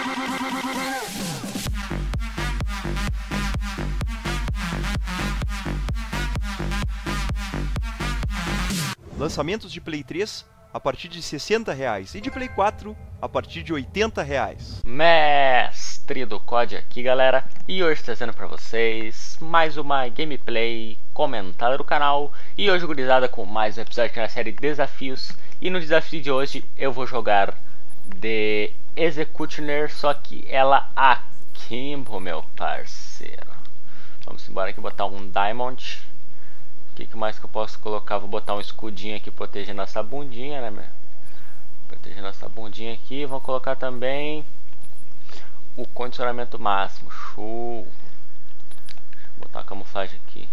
Lançamentos de Play 3 a partir de R$60 e de Play 4 a partir de R$80. Mestre do COD aqui, galera, e hoje trazendo pra vocês mais uma gameplay comentada do canal. E hoje, gurizada, com mais um episódio na série Desafios. E no desafio de hoje eu vou jogar The Executioner, só que ela akimbo, meu parceiro. Vamos embora aqui botar um Diamond. O que mais que eu posso colocar? Vou botar um escudinho aqui protegendo essa bundinha, né, meu? Protegendo essa bundinha aqui. Vou colocar também o condicionamento máximo. Show! Vou botar uma camuflagem aqui.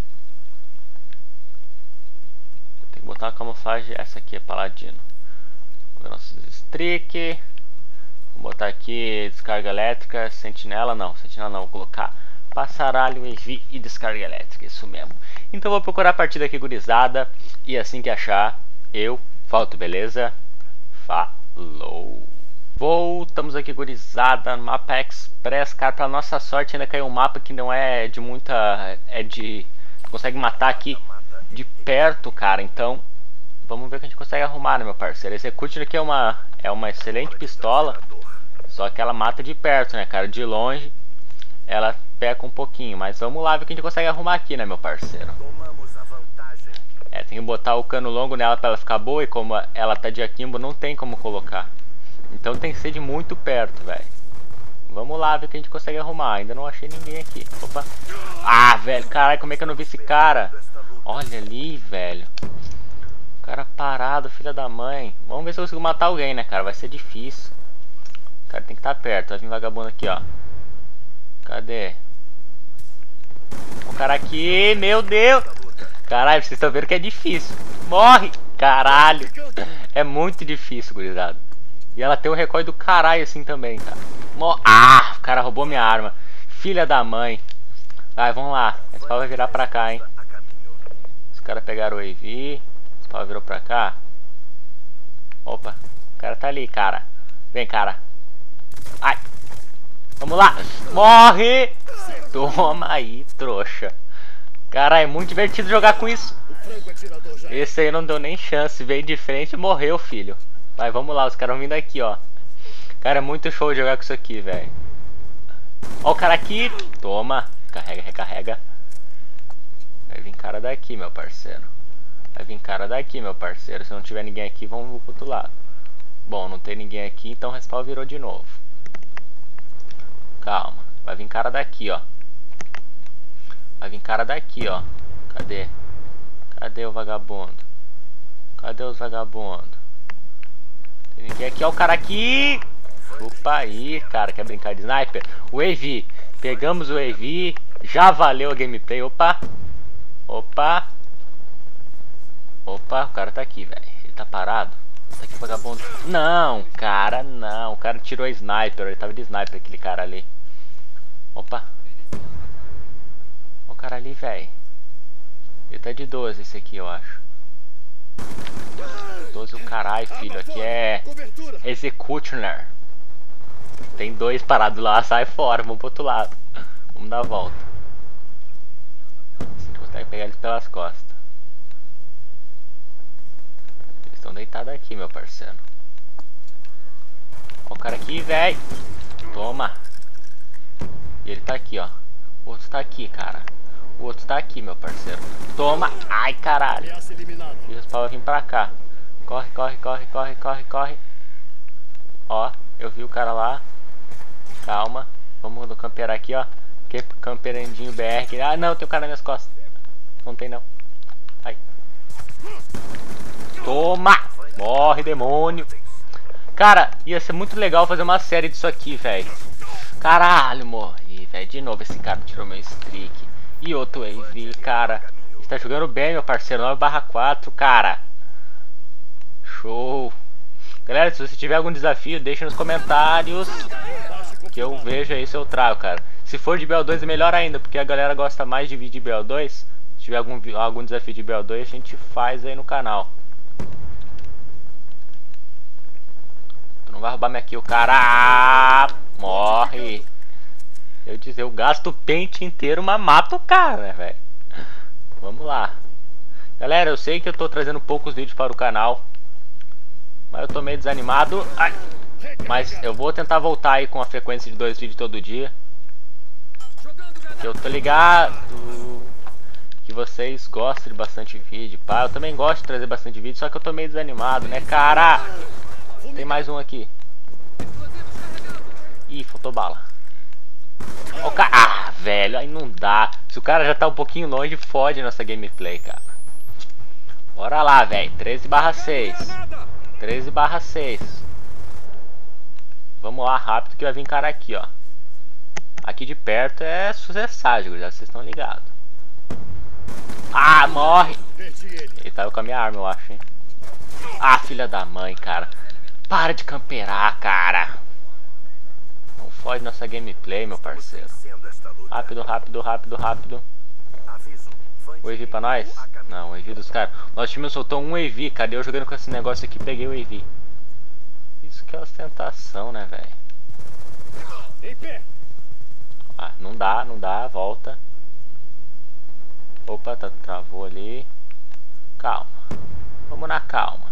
Tem que botar uma camuflagem. Essa aqui é paladino. Vou ver nossos streak. Vou botar aqui descarga elétrica. Sentinela não, vou colocar passaralho, EV e descarga elétrica. Isso mesmo. Então vou procurar a partida aqui, gurizada. E assim que achar, eu volto, beleza? Falou! Voltamos aqui, gurizada, no mapa Express. Cara, pra nossa sorte ainda caiu um mapa que não é de muita... consegue matar aqui de perto, cara. Então, vamos ver o que a gente consegue arrumar, né, meu parceiro? Esse Executioner aqui é uma excelente pistola. Só que ela mata de perto, né, cara? De longe, ela peca um pouquinho. Mas vamos lá ver o que a gente consegue arrumar aqui, né, meu parceiro? Tem que botar o cano longo nela pra ela ficar boa. E como ela tá de akimbo, não tem como colocar. Então tem que ser de muito perto, velho. Vamos lá ver o que a gente consegue arrumar. Ainda não achei ninguém aqui. Opa. Ah, velho, caralho, como é que eu não vi esse cara? Olha ali, velho. O cara parado, filha da mãe. Vamos ver se eu consigo matar alguém, né, cara? Vai ser difícil. O cara tem que estar perto. Vai vir vagabundo aqui, ó. Cadê? O cara aqui, meu Deus. Caralho, vocês estão vendo que é difícil. Morre, caralho. É muito difícil, gurizada. E ela tem um recoil do caralho assim também, cara. Ah, o cara roubou minha arma. Filha da mãe. Vai, vamos lá. Esse pau vai virar pra cá, hein. Os caras pegaram o AV. Esse pau virou pra cá. Opa, o cara tá ali, cara. Vem, cara. Ai. Vamos lá. Morre. Toma aí, trouxa. Cara, é muito divertido jogar com isso. Esse aí não deu nem chance. Veio de frente e morreu, filho. Vai, vamos lá. Os caras vão vindo aqui, ó. Cara, é muito show jogar com isso aqui, velho. Ó o cara aqui. Toma. Carrega, recarrega. Vai vir cara daqui, meu parceiro. Vai vir cara daqui, meu parceiro. Se não tiver ninguém aqui, vamos pro outro lado. Bom, não tem ninguém aqui, então o respawn virou de novo. Calma. Vai vir cara daqui, ó. Vai vir cara daqui, ó. Cadê? Cadê o vagabundo? Cadê os vagabundos? Tem ninguém aqui, ó. O cara aqui. Opa aí, cara. Quer brincar de sniper? O AV. Pegamos o AV. Já valeu a gameplay. Opa. Opa. Opa, o cara tá aqui, velho. Ele tá parado. Tá aqui, vagabundo. Não, cara, não. O cara tirou a sniper. Ele tava de sniper, aquele cara ali. Opa. O cara ali, velho. Ele tá de 12, esse aqui, eu acho. 12 o caralho, filho. Aqui é Executioner. Tem dois parados lá, sai fora. Vamos pro outro lado. Vamos dar a volta. Assim que consegue pegar eles pelas costas. Eles estão deitados aqui, meu parceiro. Ó o cara aqui, velho. Toma. E ele tá aqui, ó. O outro tá aqui, cara. O outro tá aqui, meu parceiro. Toma. Ai, caralho. E o respawn vai vir pra cá. Corre, corre, corre, corre, corre, corre. Ó, eu vi o cara lá. Calma. Vamos camperar aqui, ó. Camperandinho BR. Ah, não, tem um cara nas minhas costas. Não tem, não. Ai. Toma. Morre, demônio. Cara, ia ser muito legal fazer uma série disso aqui, velho. Caralho, morri, velho. De novo esse cara tirou meu streak. E outro AV, cara. Está jogando bem, meu parceiro. 9/4, cara. Show. Galera, se você tiver algum desafio, deixa nos comentários. Que eu vejo aí se eu trago, cara. Se for de BO2 é melhor ainda, porque a galera gosta mais de vídeo de BO2. Se tiver algum desafio de BO2, a gente faz aí no canal. Tu não vai roubar minha kill, cara. Morre. Eu dizer, eu gasto o pente inteiro, mas mato o cara, velho. Vamos lá. Galera, eu sei que eu tô trazendo poucos vídeos para o canal, mas eu tô meio desanimado. Ai. Mas eu vou tentar voltar aí com a frequência de 2 vídeos todo dia. Eu tô ligado que vocês gostam de bastante vídeo, pá. Eu também gosto de trazer bastante vídeo, só que eu tô meio desanimado, né, cara? Tem mais um aqui. Ih, faltou bala. Ó, ah, velho, aí não dá. Se o cara já tá um pouquinho longe, fode nossa gameplay, cara. Bora lá, velho. 13/6. 13/6. Vamos lá, rápido, que vai vir cara aqui, ó. Aqui de perto é sucessagem, já vocês estão ligados. Ah, morre! Ele tava com a minha arma, eu acho, hein. Ah, filha da mãe, cara. Para de camperar, cara. Não fode nossa gameplay, meu parceiro. Rápido, rápido, rápido, rápido. O AV pra nós? Não, o AV dos caras. Nosso time soltou um AV, cadê eu jogando com esse negócio aqui? Peguei o AV. Isso que é ostentação, né, velho? Ah, não dá, volta. Opa, travou ali. Calma. Vamos na calma.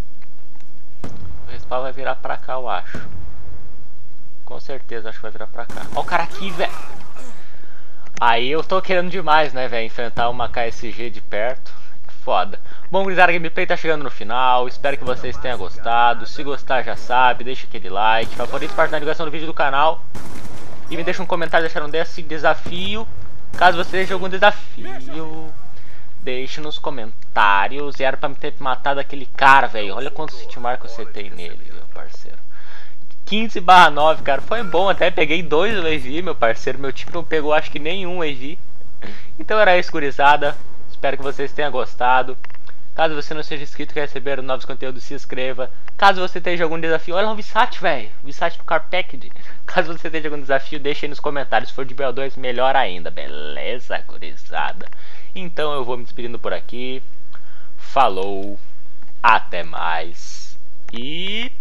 O respawn vai virar pra cá, eu acho. Com certeza, acho que vai virar pra cá. Ó o cara aqui, velho. Aí eu tô querendo demais, né, velho? Enfrentar uma KSG de perto. Foda. Bom, gurizada, a gameplay tá chegando no final. Espero que vocês tenham gostado. Se gostar, já sabe, deixa aquele like. Favorite, parte da divulgação do vídeo do canal. E me deixa um comentário deixando desse desafio. Caso você deseje algum desafio, deixe nos comentários. E era pra me ter matado aquele cara, velho. Olha quantos hit mark você tem nele, meu parceiro. 15/9, cara. Foi bom, até peguei 2 AV, meu parceiro. Meu time não pegou, acho que nenhum AV. Então era isso, gurizada. Espero que vocês tenham gostado. Caso você não seja inscrito e quer receber novos conteúdos, se inscreva. Caso você tenha algum desafio, olha o Visat, velho. Visat do Car Packed. Caso você tenha algum desafio, deixe aí nos comentários. Se for de BO2, melhor ainda. Beleza, gurizada? Então eu vou me despedindo por aqui. Falou. Até mais. E...